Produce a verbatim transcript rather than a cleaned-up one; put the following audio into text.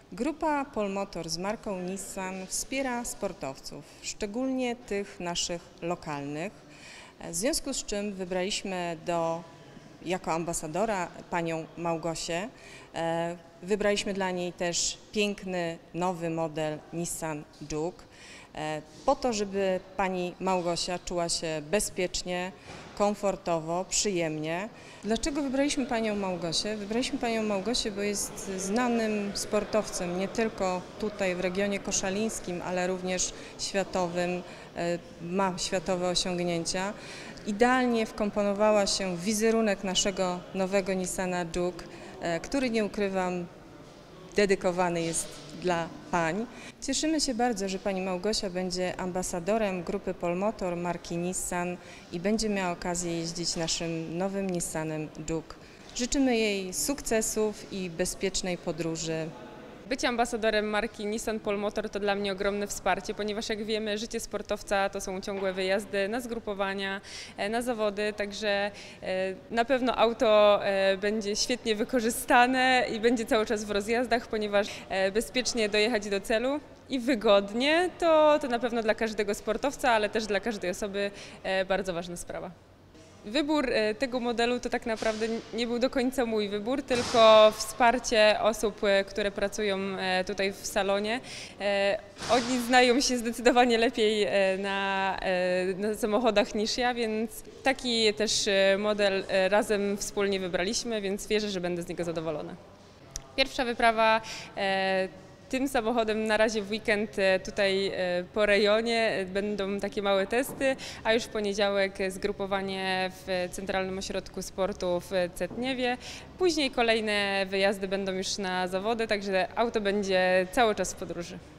Grupa Polmotor z marką Nissan wspiera sportowców, szczególnie tych naszych lokalnych, w związku z czym wybraliśmy do, jako ambasadora panią Małgosię. Wybraliśmy dla niej też piękny, nowy model Nissan Juke, po to, żeby pani Małgosia czuła się bezpiecznie, komfortowo, przyjemnie. Dlaczego wybraliśmy panią Małgosię? Wybraliśmy panią Małgosię, bo jest znanym sportowcem, nie tylko tutaj w regionie koszalińskim, ale również światowym, ma światowe osiągnięcia. Idealnie wkomponowała się w wizerunek naszego nowego Nissana Juke, który, nie ukrywam, dedykowany jest dla pań. Cieszymy się bardzo, że pani Małgosia będzie ambasadorem grupy Polmotor marki Nissan i będzie miała okazję jeździć naszym nowym Nissanem Juke. Życzymy jej sukcesów i bezpiecznej podróży. Bycie ambasadorem marki Nissan Polmotor to dla mnie ogromne wsparcie, ponieważ jak wiemy, życie sportowca to są ciągłe wyjazdy na zgrupowania, na zawody, także na pewno auto będzie świetnie wykorzystane i będzie cały czas w rozjazdach, ponieważ bezpiecznie dojechać do celu i wygodnie to, to na pewno dla każdego sportowca, ale też dla każdej osoby bardzo ważna sprawa. Wybór tego modelu to tak naprawdę nie był do końca mój wybór, tylko wsparcie osób, które pracują tutaj w salonie. Oni znają się zdecydowanie lepiej na, na samochodach niż ja, więc taki też model razem wspólnie wybraliśmy, więc wierzę, że będę z niego zadowolona. Pierwsza wyprawa tym samochodem na razie w weekend tutaj po rejonie będą takie małe testy, a już w poniedziałek zgrupowanie w Centralnym Ośrodku Sportu w Cetniewie. Później kolejne wyjazdy będą już na zawody, także auto będzie cały czas w podróży.